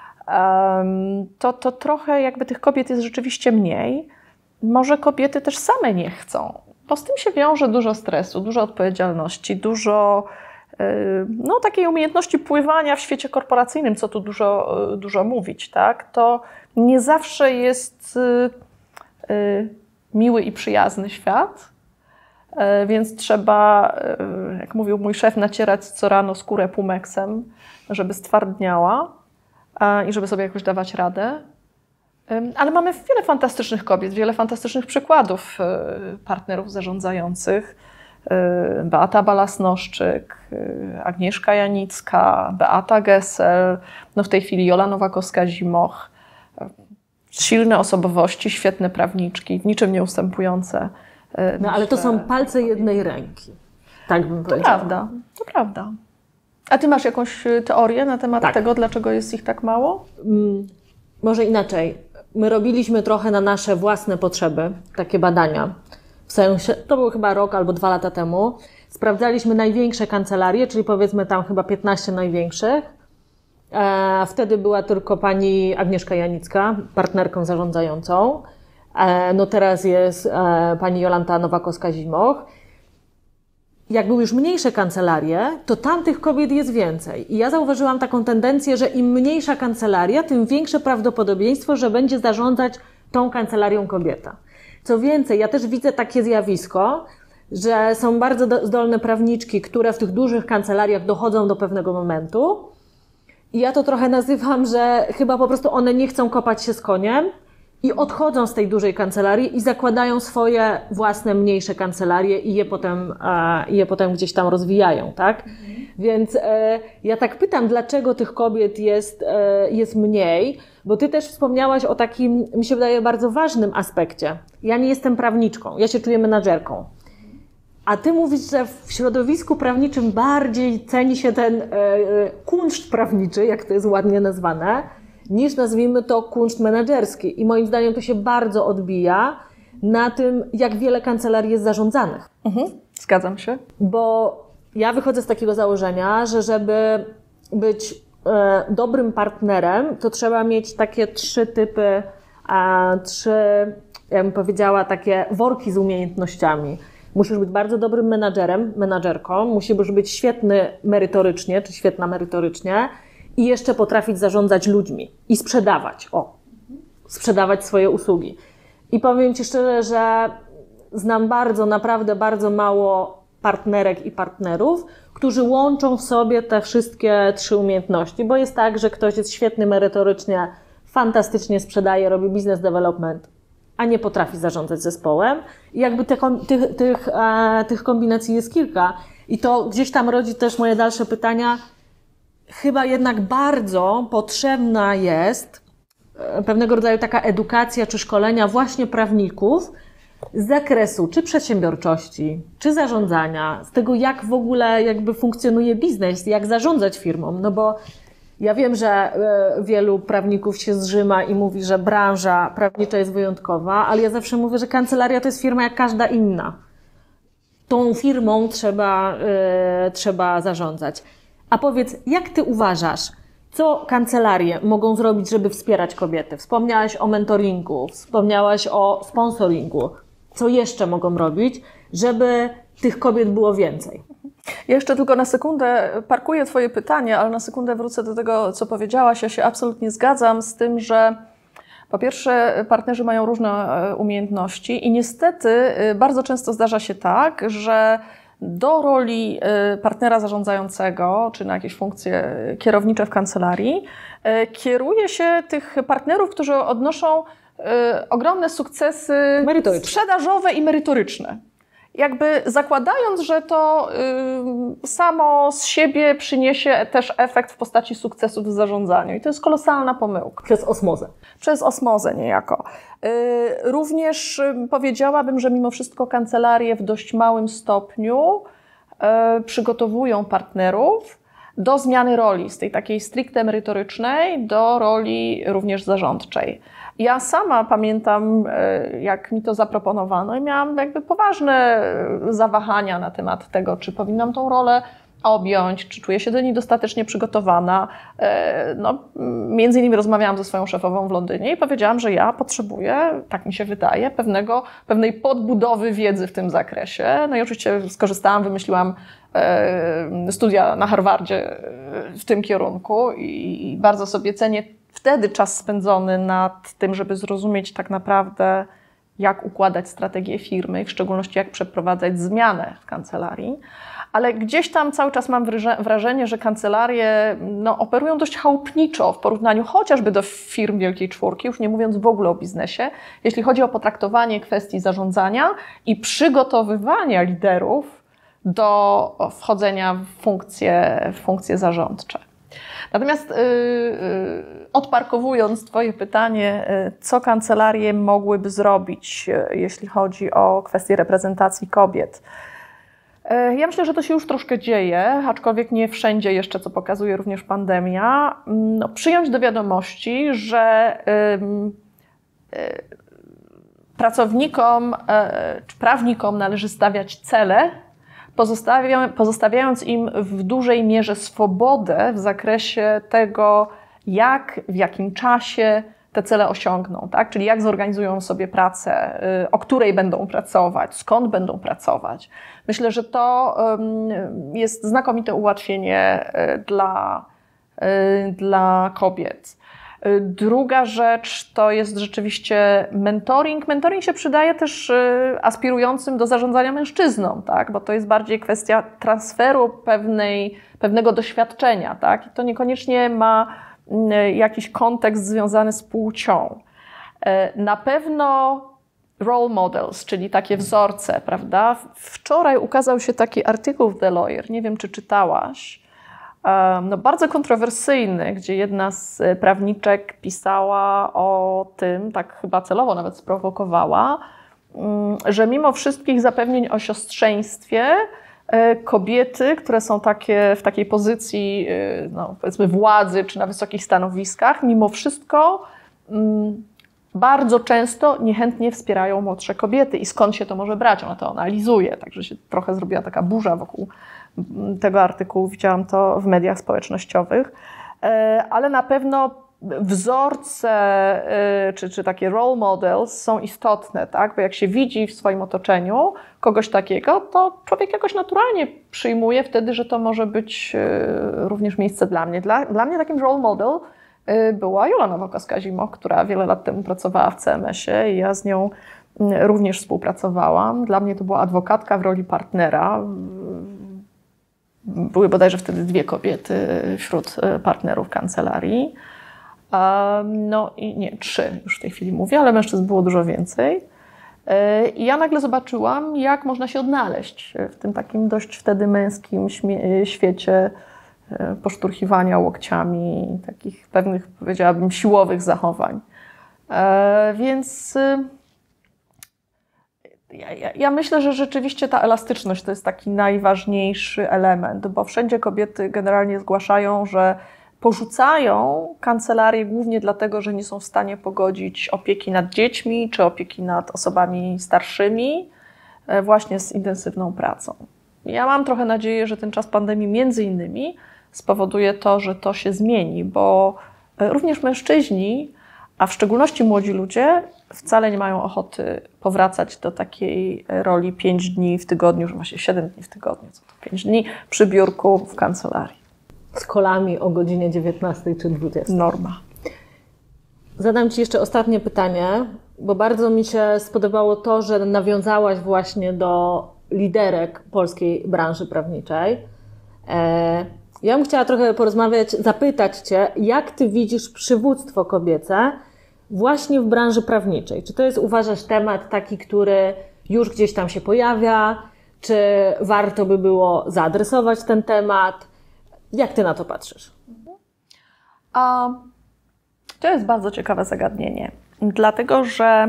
to trochę jakby tych kobiet jest rzeczywiście mniej. Może kobiety też same nie chcą, bo z tym się wiąże dużo stresu, dużo odpowiedzialności, dużo takiej umiejętności pływania w świecie korporacyjnym, co tu dużo mówić, tak? To nie zawsze jest miły i przyjazny świat, więc trzeba, jak mówił mój szef, nacierać co rano skórę pumeksem, żeby stwardniała i żeby sobie jakoś dawać radę. Ale mamy wiele fantastycznych kobiet, wiele fantastycznych przykładów partnerów zarządzających. Beata Balasnoszczyk, Agnieszka Janicka, Beata Gessel, w tej chwili Jola Nowakowska-Zimoch. Silne osobowości, świetne prawniczki, w niczym nie ustępujące. Ale to są palce jednej ręki. Tak bym powiedziała. To prawda. A ty masz jakąś teorię na temat tego, dlaczego jest ich tak mało? Może inaczej. My robiliśmy trochę na nasze własne potrzeby takie badania. W sensie, to było chyba rok albo 2 lata temu. Sprawdzaliśmy największe kancelarie, czyli powiedzmy tam chyba 15 największych. Wtedy była tylko pani Agnieszka Janicka, partnerką zarządzającą. Teraz jest pani Jolanta Nowakowska-Zimoch. Jak były już mniejsze kancelarie, to tam tych kobiet jest więcej. I ja zauważyłam taką tendencję, że im mniejsza kancelaria, tym większe prawdopodobieństwo, że będzie zarządzać tą kancelarią kobieta. Co więcej, ja też widzę takie zjawisko, że są bardzo zdolne prawniczki, które w tych dużych kancelariach dochodzą do pewnego momentu. I ja to trochę nazywam, że chyba po prostu one nie chcą kopać się z koniem i odchodzą z tej dużej kancelarii i zakładają swoje własne, mniejsze kancelarie i je potem gdzieś tam rozwijają, tak? Więc ja tak pytam, dlaczego tych kobiet jest mniej, bo ty też wspomniałaś o takim, mi się wydaje, bardzo ważnym aspekcie. Ja nie jestem prawniczką, ja się czuję menadżerką. A ty mówisz, że w środowisku prawniczym bardziej ceni się ten kunszt prawniczy, jak to jest ładnie nazwane, niż nazwijmy to kunszt menedżerski. I moim zdaniem to się bardzo odbija na tym, jak wiele kancelarii jest zarządzanych. Zgadzam się. Bo ja wychodzę z takiego założenia, że żeby być dobrym partnerem, to trzeba mieć takie trzy, jakbym powiedziała, takie worki z umiejętnościami. Musisz być bardzo dobrym menadżerką, musisz być świetny merytorycznie, czy świetna merytorycznie i jeszcze potrafić zarządzać ludźmi i sprzedawać swoje usługi. I powiem Ci szczerze, że znam naprawdę bardzo mało partnerek i partnerów, którzy łączą w sobie te wszystkie trzy umiejętności, bo jest tak, że ktoś jest świetny merytorycznie, fantastycznie sprzedaje, robi business development, a nie potrafi zarządzać zespołem. I jakby tych kombinacji jest kilka. I to gdzieś tam rodzi też moje dalsze pytania. Chyba jednak bardzo potrzebna jest pewnego rodzaju taka edukacja czy szkolenia właśnie prawników z zakresu czy przedsiębiorczości, czy zarządzania, z tego jak w ogóle jakby funkcjonuje biznes, jak zarządzać firmą. No bo ja wiem, że wielu prawników się zżyma i mówi, że branża prawnicza jest wyjątkowa, ale ja zawsze mówię, że kancelaria to jest firma jak każda inna. Tą firmą trzeba zarządzać. A powiedz, jak ty uważasz, co kancelarie mogą zrobić, żeby wspierać kobiety? Wspomniałaś o mentoringu, wspomniałaś o sponsoringu. Co jeszcze mogą robić, żeby tych kobiet było więcej? Ja jeszcze tylko na sekundę parkuję Twoje pytanie, ale na sekundę wrócę do tego, co powiedziałaś. Ja się absolutnie zgadzam z tym, że po pierwsze partnerzy mają różne umiejętności i niestety bardzo często zdarza się tak, że do roli partnera zarządzającego, czy na jakieś funkcje kierownicze w kancelarii, kieruje się tych partnerów, którzy odnoszą ogromne sukcesy sprzedażowe i merytoryczne. Jakby zakładając, że to samo z siebie przyniesie też efekt w postaci sukcesu w zarządzaniu. I to jest kolosalna pomyłka. Przez osmozę. Przez osmozę niejako. Również powiedziałabym, że mimo wszystko kancelarie w dość małym stopniu przygotowują partnerów do zmiany roli z tej takiej stricte merytorycznej do roli również zarządczej. Ja sama pamiętam, jak mi to zaproponowano i miałam jakby poważne zawahania na temat tego, czy powinnam tą rolę objąć, czy czuję się do niej dostatecznie przygotowana. No, między innymi rozmawiałam ze swoją szefową w Londynie i powiedziałam, że ja potrzebuję, tak mi się wydaje, pewnej podbudowy wiedzy w tym zakresie. No i oczywiście skorzystałam, wymyśliłam studia na Harvardzie w tym kierunku i bardzo sobie cenię wtedy czas spędzony nad tym, żeby zrozumieć tak naprawdę, jak układać strategię firmy i w szczególności jak przeprowadzać zmianę w kancelarii. Ale gdzieś tam cały czas mam wrażenie, że kancelarie operują dość chałupniczo w porównaniu chociażby do firm Wielkiej Czwórki, już nie mówiąc w ogóle o biznesie, jeśli chodzi o potraktowanie kwestii zarządzania i przygotowywania liderów do wchodzenia w funkcje zarządcze. Natomiast odparkowując Twoje pytanie, co kancelarie mogłyby zrobić, jeśli chodzi o kwestię reprezentacji kobiet? Ja myślę, że to się już troszkę dzieje, aczkolwiek nie wszędzie jeszcze, co pokazuje również pandemia. Przyjąć do wiadomości, że pracownikom czy prawnikom należy stawiać cele, pozostawiając im w dużej mierze swobodę w zakresie tego, jak, w jakim czasie te cele osiągną, tak? Czyli jak zorganizują sobie pracę, o której będą pracować, skąd będą pracować. Myślę, że to jest znakomite ułatwienie dla kobiet. Druga rzecz to jest rzeczywiście mentoring. Mentoring się przydaje też aspirującym do zarządzania mężczyznom, tak? Bo to jest bardziej kwestia transferu pewnego doświadczenia, tak? I to niekoniecznie ma jakiś kontekst związany z płcią. Na pewno role models, czyli takie wzorce, prawda? Wczoraj ukazał się taki artykuł w The Lawyer, nie wiem czy czytałaś, no, bardzo kontrowersyjny, gdzie jedna z prawniczek pisała o tym, tak chyba celowo nawet sprowokowała, że mimo wszystkich zapewnień o siostrzeństwie kobiety, które są w takiej pozycji, no, powiedzmy władzy czy na wysokich stanowiskach, mimo wszystko bardzo często niechętnie wspierają młodsze kobiety. I skąd się to może brać? Ona to analizuje, także się trochę zrobiła taka burza wokół tego artykułu. Widziałam to w mediach społecznościowych. Ale na pewno wzorce czy takie role models są istotne, tak? Bo jak się widzi w swoim otoczeniu kogoś takiego, to człowiek jakoś naturalnie przyjmuje wtedy, że to może być również miejsce dla mnie. Dla mnie takim role model była Jola Nowakowska-Zimok, która wiele lat temu pracowała w CMS-ie i ja z nią również współpracowałam. Dla mnie to była adwokatka w roli partnera. Były bodajże wtedy 2 kobiety wśród partnerów kancelarii. No i nie, 3 już w tej chwili mówię, ale mężczyzn było dużo więcej. I ja nagle zobaczyłam, jak można się odnaleźć w tym takim dość wtedy męskim świecie poszturchiwania łokciami, takich pewnych, powiedziałabym, siłowych zachowań. Więc ja myślę, że rzeczywiście ta elastyczność to jest taki najważniejszy element, bo wszędzie kobiety generalnie zgłaszają, że porzucają kancelarię głównie dlatego, że nie są w stanie pogodzić opieki nad dziećmi czy opieki nad osobami starszymi właśnie z intensywną pracą. Ja mam trochę nadzieję, że ten czas pandemii między innymi spowoduje to, że to się zmieni, bo również mężczyźni, a w szczególności młodzi ludzie, wcale nie mają ochoty powracać do takiej roli 5 dni w tygodniu, że właśnie 7 dni w tygodniu, co to 5 dni przy biurku w kancelarii. Z kolami o godzinie 19 czy 20. Norma. Zadam Ci jeszcze ostatnie pytanie, bo bardzo mi się spodobało to, że nawiązałaś właśnie do liderek polskiej branży prawniczej. Ja bym chciała trochę porozmawiać, zapytać Cię, jak Ty widzisz przywództwo kobiece właśnie w branży prawniczej? Czy to jest, uważasz, temat taki, który już gdzieś tam się pojawia? Czy warto by było zaadresować ten temat? Jak Ty na to patrzysz? To jest bardzo ciekawe zagadnienie, dlatego że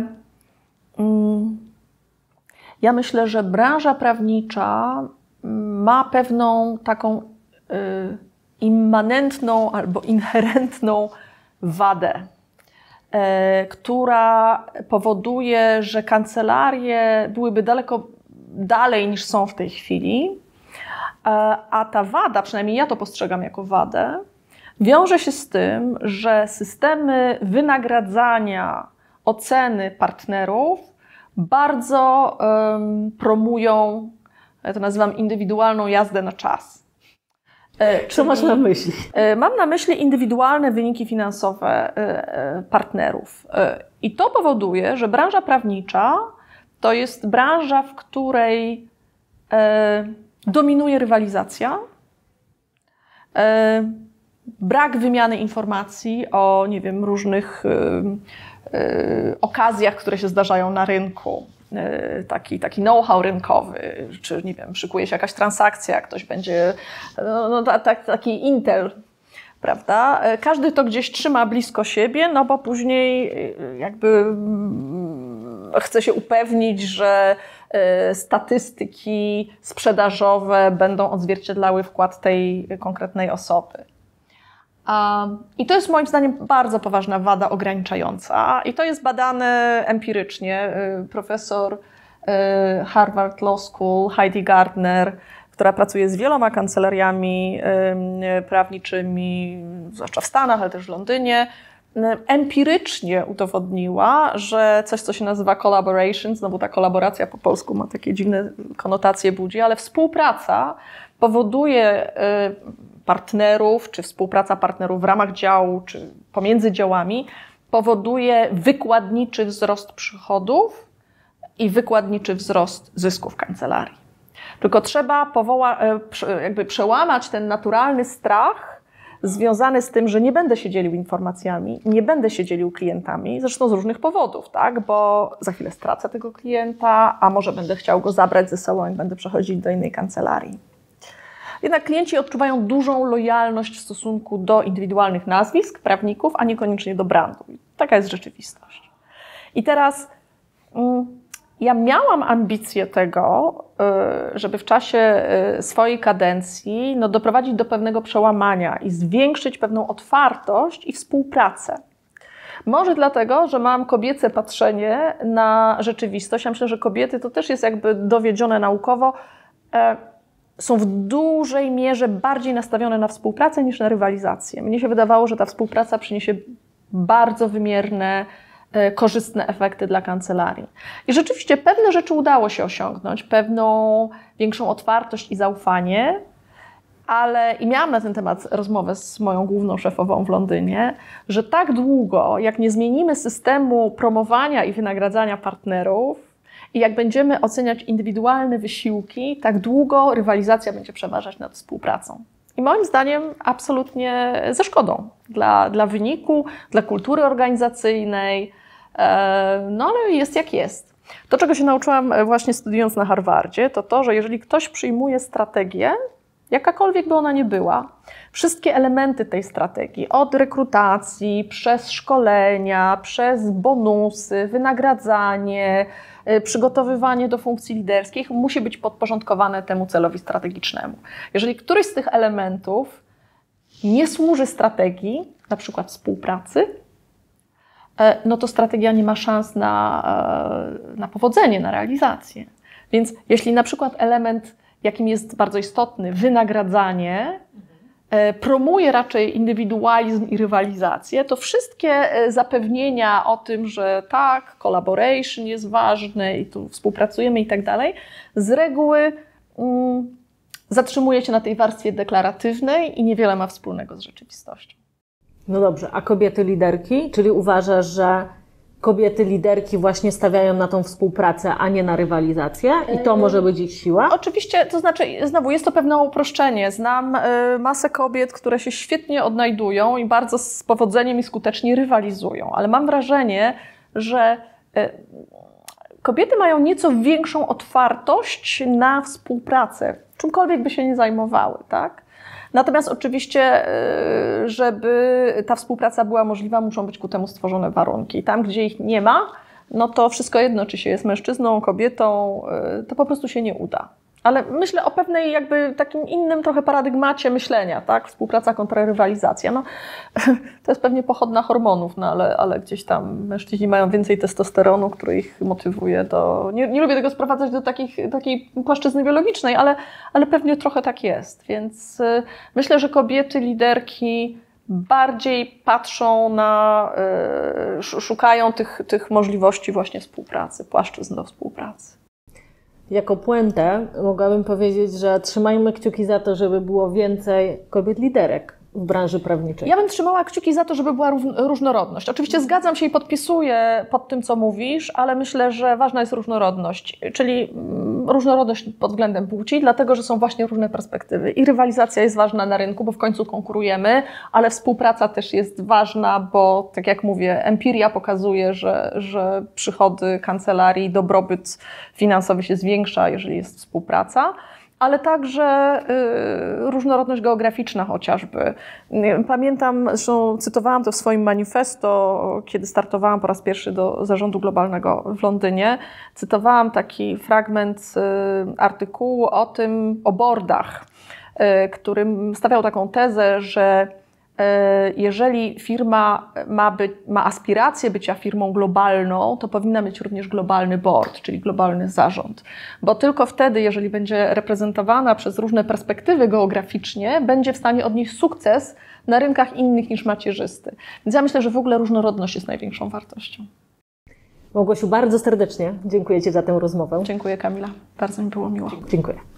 ja myślę, że branża prawnicza ma pewną taką immanentną albo inherentną wadę, która powoduje, że kancelarie byłyby daleko dalej niż są w tej chwili, a ta wada, przynajmniej ja to postrzegam jako wadę, wiąże się z tym, że systemy wynagradzania, oceny partnerów bardzo promują, ja to nazywam indywidualną jazdę na czas. Co masz na myśli? Mam na myśli indywidualne wyniki finansowe partnerów. I to powoduje, że branża prawnicza to jest branża, w której dominuje rywalizacja, brak wymiany informacji o, nie wiem, różnych okazjach, które się zdarzają na rynku. Taki know-how rynkowy, czy nie wiem, szykuje się jakaś transakcja, ktoś będzie, taki intel, prawda? Każdy to gdzieś trzyma blisko siebie, no bo później jakby chce się upewnić, że statystyki sprzedażowe będą odzwierciedlały wkład tej konkretnej osoby. I to jest moim zdaniem bardzo poważna wada ograniczająca i to jest badane empirycznie. Profesor Harvard Law School Heidi Gardner, która pracuje z wieloma kancelariami prawniczymi, zwłaszcza w Stanach, ale też w Londynie, empirycznie udowodniła, że coś, co się nazywa collaboration, znowu ta kolaboracja po polsku ma takie dziwne konotacje budzi, ale współpraca powoduje partnerów, czy współpraca partnerów w ramach działu, czy pomiędzy działami, powoduje wykładniczy wzrost przychodów i wykładniczy wzrost zysków kancelarii. Tylko trzeba jakby przełamać ten naturalny strach związany z tym, że nie będę się dzielił informacjami, nie będę się dzielił klientami, zresztą z różnych powodów, tak? Bo za chwilę stracę tego klienta, a może będę chciał go zabrać ze sobą, jak będę przechodzić do innej kancelarii. Jednak klienci odczuwają dużą lojalność w stosunku do indywidualnych nazwisk, prawników, a niekoniecznie do brandu. Taka jest rzeczywistość. I teraz ja miałam ambicję tego, żeby w czasie swojej kadencji doprowadzić do pewnego przełamania i zwiększyć pewną otwartość i współpracę. Może dlatego, że mam kobiece patrzenie na rzeczywistość. Ja myślę, że kobiety, to też jest jakby dowiedzione naukowo, są w dużej mierze bardziej nastawione na współpracę niż na rywalizację. Mnie się wydawało, że ta współpraca przyniesie bardzo wymierne, korzystne efekty dla kancelarii. I rzeczywiście pewne rzeczy udało się osiągnąć, pewną większą otwartość i zaufanie, i miałam na ten temat rozmowę z moją główną szefową w Londynie, że tak długo, jak nie zmienimy systemu promowania i wynagradzania partnerów i jak będziemy oceniać indywidualne wysiłki, tak długo rywalizacja będzie przeważać nad współpracą. I moim zdaniem absolutnie ze szkodą dla wyniku, dla kultury organizacyjnej, ale jest jak jest. To, czego się nauczyłam właśnie studiując na Harvardzie, to, że jeżeli ktoś przyjmuje strategię, jakakolwiek by ona nie była, wszystkie elementy tej strategii, od rekrutacji, przez szkolenia, przez bonusy, wynagradzanie, przygotowywanie do funkcji liderskich, musi być podporządkowane temu celowi strategicznemu. Jeżeli któryś z tych elementów nie służy strategii, na przykład współpracy, to strategia nie ma szans na powodzenie, na realizację. Więc jeśli na przykład element, jakim jest bardzo istotny, wynagradzanie, promuje raczej indywidualizm i rywalizację, to wszystkie zapewnienia o tym, że tak, collaboration jest ważny i tu współpracujemy i tak dalej, z reguły zatrzymuje się na tej warstwie deklaratywnej i niewiele ma wspólnego z rzeczywistością. No dobrze, a kobiety liderki? Czyli uważasz, że kobiety liderki właśnie stawiają na tą współpracę, a nie na rywalizację i to może być ich siła? Oczywiście, to znaczy, znowu jest to pewne uproszczenie. Znam masę kobiet, które się świetnie odnajdują i bardzo z powodzeniem i skutecznie rywalizują, ale mam wrażenie, że kobiety mają nieco większą otwartość na współpracę, czymkolwiek by się nie zajmowały, tak? Natomiast oczywiście, żeby ta współpraca była możliwa, muszą być ku temu stworzone warunki. Tam, gdzie ich nie ma, to wszystko jedno, czy się jest mężczyzną, kobietą, to po prostu się nie uda. Ale myślę o pewnej jakby takim innym trochę paradygmacie myślenia, tak? Współpraca kontra rywalizacja. To jest pewnie pochodna hormonów, ale gdzieś tam mężczyźni mają więcej testosteronu, który ich motywuje do... Nie lubię tego sprowadzać do takiej płaszczyzny biologicznej, ale pewnie trochę tak jest. Więc myślę, że kobiety liderki bardziej patrzą szukają tych możliwości właśnie współpracy, płaszczyzn do współpracy. Jako puentę mogłabym powiedzieć, że trzymajmy kciuki za to, żeby było więcej kobiet liderek w branży prawniczej. Ja bym trzymała kciuki za to, żeby była różnorodność. Oczywiście zgadzam się i podpisuję pod tym, co mówisz, ale myślę, że ważna jest różnorodność, czyli różnorodność pod względem płci, dlatego, że są właśnie różne perspektywy. I rywalizacja jest ważna na rynku, bo w końcu konkurujemy, ale współpraca też jest ważna, bo tak jak mówię, empiria pokazuje, że przychody kancelarii, dobrobyt finansowy się zwiększa, jeżeli jest współpraca. Ale także różnorodność geograficzna chociażby. Pamiętam, zresztą cytowałam to w swoim manifesto, kiedy startowałam po raz pierwszy do Zarządu Globalnego w Londynie. Cytowałam taki fragment artykułu o boardach, którym stawiał taką tezę, że jeżeli firma ma aspirację bycia firmą globalną, to powinna mieć również globalny board, czyli globalny zarząd. Bo tylko wtedy, jeżeli będzie reprezentowana przez różne perspektywy geograficznie, będzie w stanie odnieść sukces na rynkach innych niż macierzysty. Więc ja myślę, że w ogóle różnorodność jest największą wartością. Małgosiu, bardzo serdecznie dziękuję Ci za tę rozmowę. Dziękuję, Kamila. Bardzo mi było miło. Dziękuję.